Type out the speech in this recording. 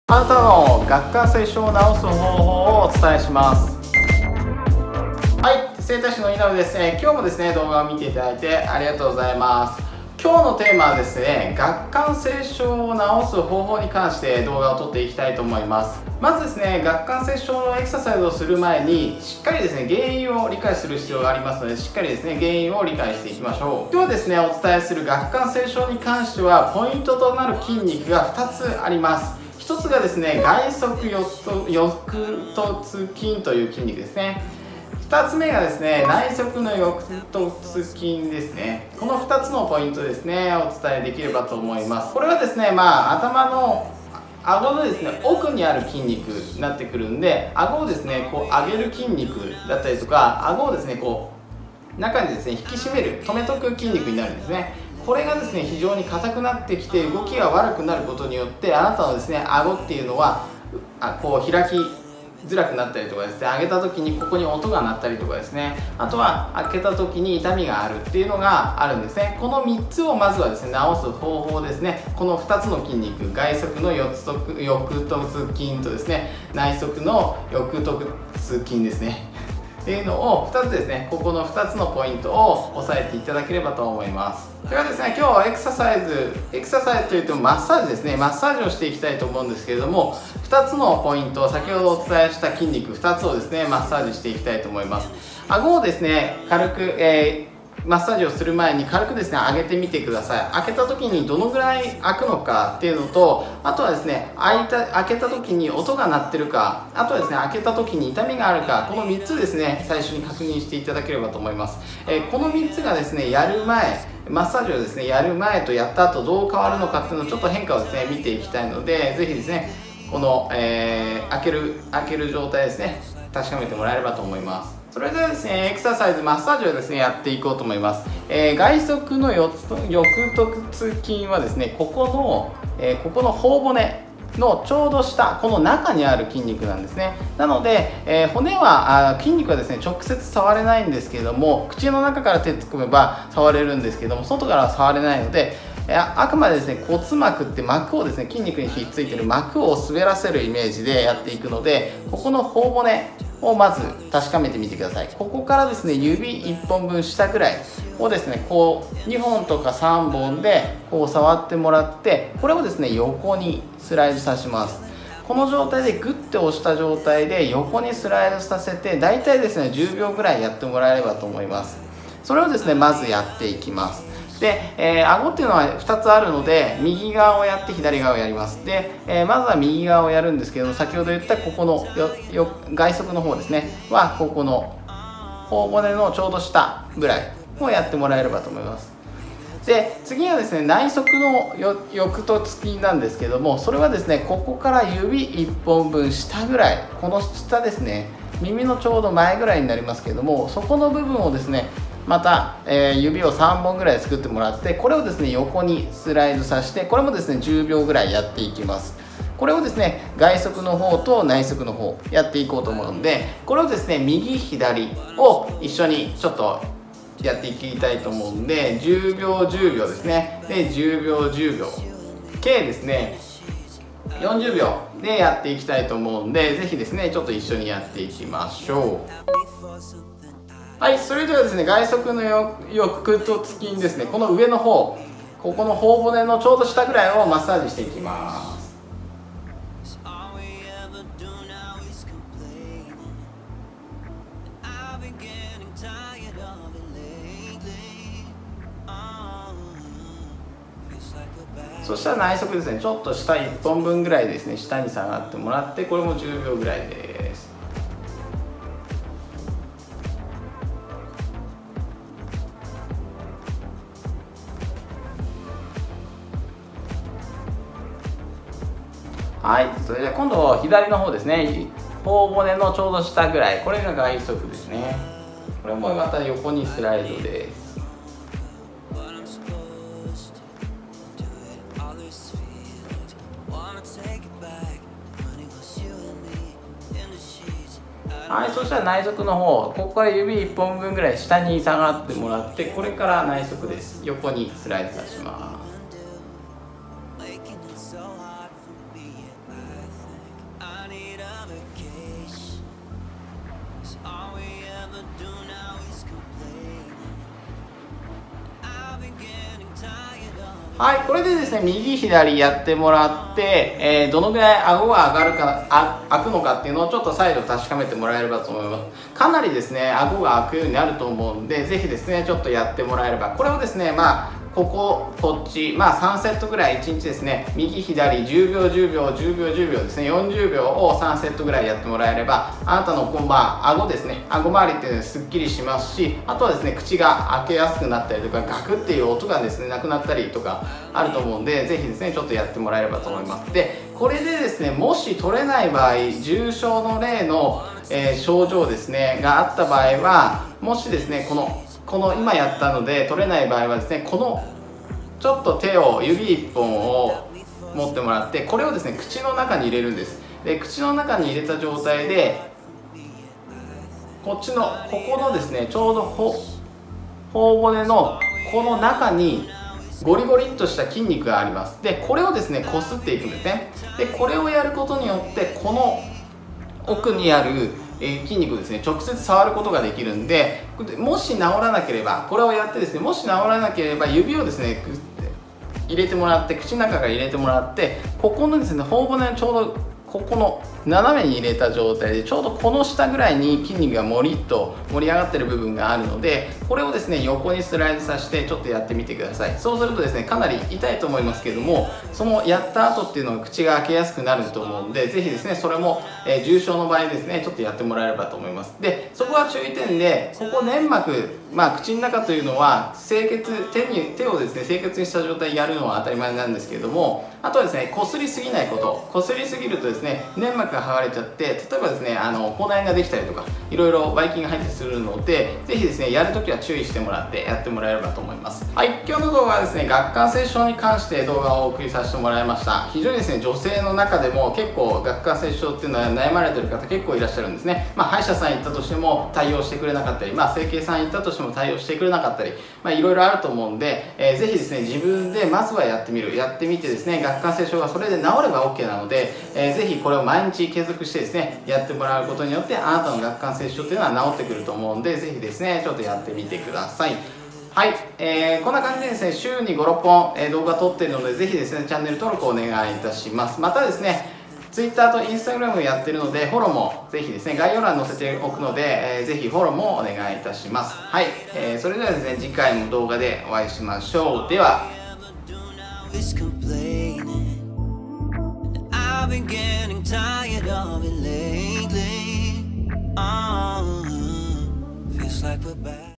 あなたの顎関節症を治す方法をお伝えします。はい、整体師の稲部ですね。今日もですね、動画を見ていただいてありがとうございます。今日のテーマはですね、顎関節症を治す方法に関して動画を撮っていきたいと思います。まずですね、顎関節症のエクササイズをする前にしっかりですね、原因を理解する必要がありますので、しっかりですね、原因を理解していきましょう。今日ですね、お伝えする顎関節症に関してはポイントとなる筋肉が2つあります。1つがですね、外側翼突筋という筋肉ですね。2つ目がですね、内側の翼突筋ですね。この2つのポイントですね、お伝えできればと思います。これはですね、頭の顎のですね、奥にある筋肉になってくるんで、顎をですね、こう上げる筋肉だったりとか、顎をですね、こう中にですね、引き締める、止めとく筋肉になるんですね。これがですね、非常に硬くなってきて動きが悪くなることによって、あなたのですね、顎っていうのはこう開きづらくなったりとかですね、上げた時にここに音が鳴ったりとかですね、あとは開けた時に痛みがあるっていうのがあるんですね。この3つをまずはですね、治す方法ですね。この2つの筋肉、外側の翼突筋とですね、内側の翼突筋ですねっていうのを2つですね、ここの2つのポイントを押さえていただければと思います。ではですね、今日はエクササイズといってもマッサージですね、マッサージをしていきたいと思うんですけれども、2つのポイント、先ほどお伝えした筋肉2つをですね、マッサージしていきたいと思います。顎をですね、軽く、マッサージをする前に軽くですね、上げてみてください。開けた時にどのぐらい開くのかっていうのと、あとはですね、開けた時に音が鳴ってるか、あとはですね、開けた時に痛みがあるか、この3つですね、最初に確認していただければと思います。この3つがですね、やる前、マッサージをですね、やる前とやった後どう変わるのかっていうのをちょっと変化をですね、見ていきたいので、ぜひですね、この、開ける状態ですね、確かめてもらえればと思います。それではですね、エクササイズ、マッサージをですね、やっていこうと思います。外側の翼突筋はですね、ここの頬骨のちょうど下、この中にある筋肉なんですね。なので、骨は筋肉はですね、直接触れないんですけれども、口の中から手突っ込めば触れるんですけども、外からは触れないので、あくまでですね、骨膜って膜をですね、筋肉にひっついてる膜を滑らせるイメージでやっていくので、ここの頬骨をまず確かめてみてください。ここからですね、指1本分下ぐらいをですね、こう2本とか3本でこう触ってもらって、これをですね、横にスライドさせます。この状態でグッて押した状態で横にスライドさせて、だいたいですね、10秒ぐらいやってもらえればと思います。それをですね、まずやっていきます。で、顎っていうのは2つあるので、右側をやって左側をやります。で、まずは右側をやるんですけども、先ほど言ったここの外側の方ですねは、ここの頬骨のちょうど下ぐらいをやってもらえればと思います。で、次はですね、内側の翼突筋なんですけども、それはですね、ここから指1本分下ぐらい、この下ですね、耳のちょうど前ぐらいになりますけども、そこの部分をですね、また、指を3本ぐらい作ってもらって、これをですね、横にスライドさせて、これもですね、10秒ぐらいやっていきます。これをですね、外側の方と内側の方やっていこうと思うんで、これをですね、右左を一緒にちょっとやっていきたいと思うんで、10秒10秒ですね。で、10秒10秒計ですね、40秒でやっていきたいと思うんで、ぜひですね、ちょっと一緒にやっていきましょう。はい、それではですね、外側の翼突筋ですね、この上の方、ここの頬骨のちょうど下ぐらいをマッサージしていきます。そしたら内側ですね、ちょっと下1本分ぐらいですね、下に下がってもらって、これも10秒ぐらいです。はい、それでは今度左の方ですね、頬骨のちょうど下ぐらい、これが外側ですね。これもまた横にスライドです。はい、そしたら内側の方、ここから指1本分ぐらい下に下がってもらって、これから内側です。横にスライドさせます。 はい、これでですね、右左やってもらって、どのぐらい顎が上がるか、開くのかっていうのをちょっと再度確かめてもらえればと思います。かなりですね、顎が開くようになると思うんで、ぜひですね、ちょっとやってもらえれば、これをですね、こっち、3セットぐらい1日ですね、右左10秒10秒10秒10秒ですね、40秒を3セットぐらいやってもらえれば、あなたの顎ですね、顎周りっていうのはすっきりしますし、あとはですね、口が開けやすくなったりとか、ガクっていう音がですね、なくなったりとかあると思うんで、ぜひですね、ちょっとやってもらえればと思います。で、これでですね、もし取れない場合、重症の例の、症状ですね、があった場合は、もしですね、この今やったので取れない場合はですね、このちょっと指1本を持ってもらって、これをですね口の中に入れるんです。で、口の中に入れた状態でここのですね、ちょうど頬骨のこの中にゴリゴリっとした筋肉があります。で、これをですねこすっていくんですね。で、これをやることによってこの奥にある筋肉をですね直接触ることができるんで、もし治らなければ、これをやってですね、もし治らなければ指をですね入れてもらって、口の中から入れてもらって、ここのですね頬骨のちょうどここの斜めに入れた状態で、ちょうどこの下ぐらいに筋肉がもりっと盛り上がってる部分があるので、これをですね横にスライドさせてちょっとやってみてください。そうするとですね、かなり痛いと思いますけども、そのやった後っていうのは口が開けやすくなると思うんで、ぜひですねそれも、重症の場合ですねちょっとやってもらえればと思います。で、そこは注意点で、ここ粘膜、口の中というのは手をですね清潔にした状態でやるのは当たり前なんですけれども、あとはですねこすりすぎないこと。こすりすぎるとですね粘膜が剥がれちゃって、例えばですね口内炎ができたりとか、いろいろばい菌が入ってするので、ぜひですねやるときは注意してもらってやってもらえればと思います。はい、今日の動画はですね顎関節症に関して動画をお送りさせてもらいました。非常にですね女性の中でも結構顎関節症っていうのは悩まれてる方結構いらっしゃるんですね。歯医者さん行ったとしても対応してくれなかったり、整形さん行ったとしても対応してくれなかったり、いろいろあると思うんで、ぜひですね自分でまずはやってみてですね、顎関節症がそれで治れば OK なので、ぜひこれを毎日継続してですねやってもらうことによって、あなたの顎関節症っていうのは治ってくると思うんで、ぜひですねちょっとやってみてください。はい、こんな感じでですね週に5、6本、動画撮っているので、ぜひですねチャンネル登録をお願いいたします。またですねTwitter と Instagram やってるので、フォローもぜひですね概要欄に載せておくので、ぜひフォローもお願いいたします。はい、それではですね次回の動画でお会いしましょう。では。I've been getting tired of it lately. Feels like we're back.